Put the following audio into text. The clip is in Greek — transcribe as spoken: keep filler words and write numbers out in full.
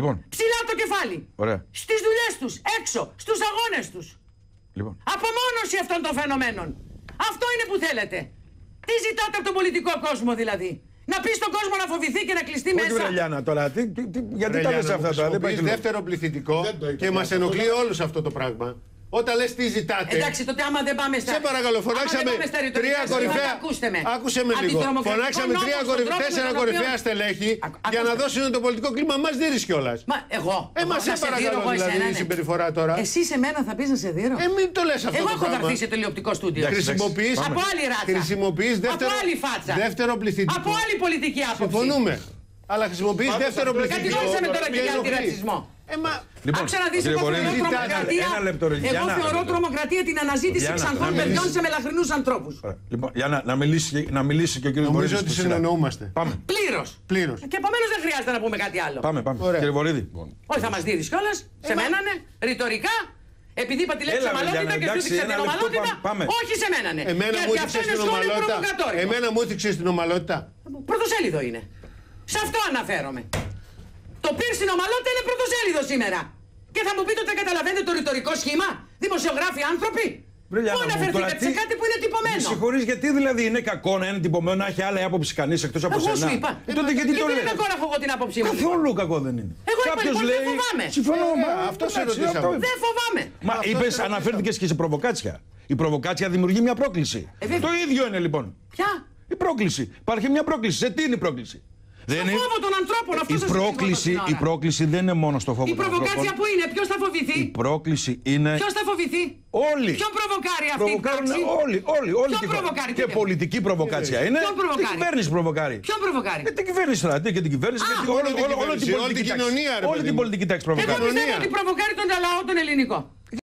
Λοιπόν. Ψηλά το κεφάλι. Ωραία. Στις δουλειές τους, έξω, στους αγώνες τους. Λοιπόν. Απομόνωση αυτών των φαινομένων. Αυτό είναι που θέλετε. Τι ζητάτε από τον πολιτικό κόσμο δηλαδή? Να πει στον κόσμο να φοβηθεί και να κλειστεί Όχι, μέσα. βρε Λιάννα, τώρα. Τι, τι, τι, γιατί τα λες αυτά τώρα? Δεν υπάρχει δεύτερο πληθυντικό και μας ενοχλεί όλους αυτό το πράγμα. Όταν λες τι ζητάτε. Εντάξει, τότε άμα δεν πάμε στα. Σε παρακαλώ, φωνάξαμε τρία κορυφαία. Ακούστε με λίγο. Φωνάξαμε τρία κορυφαία, τέσσερα κορυφαία στελέχη για να δώσουν το πολιτικό κλίμα. Μας δίνεις κιόλας. Μα εγώ. Ε, μα σε παρακαλώ δηλαδή η συμπεριφορά τώρα. Εσύ σε μένα θα πει να σε δίνω. Ε, μην το λες αυτό. Εγώ το έχω πράγμα. δαχθεί σε τηλεοπτικό στούντιο. Χρησιμοποιείς. Από άλλη ράτσα. Χρησιμοποιείς δεύτερο. Από άλλη φάτσα. Δεύτερο πληθυντικό. Από άλλη πολιτική άποψη. Συμφωνούμε. Αλλά χρησιμοποιείς δεύτερο πληθυντικό. Κατηγόρησαμε τώρα και για αντιρατσισμό. Ε, μα... Λοιπόν, άκουσα να δεις, εγώ θεωρώ τρομοκρατία, εγώ θεωρώ τρομοκρατία την αναζήτηση ξανθών παιδιών σε μελαχρινούς ανθρώπους. Λοιπόν, για να, να, μιλήσει, να μιλήσει και ο κύριος Βορύδης. Νομίζω ότι συνεννοούμαστε. Πάμε. Πλήρως. Πλήρως. Και επομένως δεν χρειάζεται να πούμε κάτι άλλο. Πάμε, πάμε. Κύριε Βορύδη. Όχι, θα μας δίδεις κιόλας. Σε μένανε, ρητορικά. Επειδή είπα τη λέξη ομαλότητα και σου έδειξε την ομαλότητα, όχι σε μένανε. Εμένα μου έδειξες την ομαλότητα. Εμένα μου έδειξες την ομαλότητα. Πρωτοσέλιδο είναι. Σε αυτό αναφέρομαι. Το πύρσιν ομαλότητα είναι πρωτοσέλιδο σήμερα. Και θα μου πείτε ότι καταλαβαίνετε το ρητορικό σχήμα? Δημοσιογράφοι άνθρωποι. Πού αναφερθήκατε σε κάτι που είναι τυπωμένο? Με συγχωρείς, γιατί δηλαδή είναι κακό να είναι τυπωμένο, να έχει άλλη άποψη κανείς εκτός από σένα? Εγώ σου είπα. Ε, τότε γιατί το είναι λες? κακό να έχω εγώ την άποψή μου? Καθόλου κακό δεν είναι. Εγώ είπα λοιπόν δεν φοβάμαι. Συμφωνώ. Αυτό σε ρωτήσαμε. Δεν φοβάμαι. Μα είπες, αναφέρθηκες και σε προβοκάτσια. Η προβοκάτσια δημιουργεί μια πρόκληση. Το ίδιο είναι λοιπόν. Ποια? Η πρόκληση. Υπάρχει μια πρόκληση. Σε τι είναι η πρόκληση? Στο δεν φόβο των ανθρώπων, αυτό η σας πρόκληση, η πρόκληση δεν είναι μόνο στο φόβο η των ανθρώπων. Η προβοκάτσια που είναι, ποιος θα φοβηθεί? Η πρόκληση είναι. Ποιος θα φοβηθεί? Όλοι. Ποιον προβοκάρει αυτή η Προβοκάρουν πράξη? όλοι, όλοι, όλοι. Ποιον προβοκάρει? Και πολιτική προβοκάτσια είναι. Ποιον προβοκάρει? Την κυβέρνηση προβοκάρει. Ποιον προβοκάρει? Και την κυβέρνηση τώρα. Και την κυβέρνηση. Α, και όλη την όλη την κοινωνία. Όλη την πολιτική τάξη προβοκάρει. Εγώ πιστεύω ότι προβοκάρει τον λαό τον ελληνικό.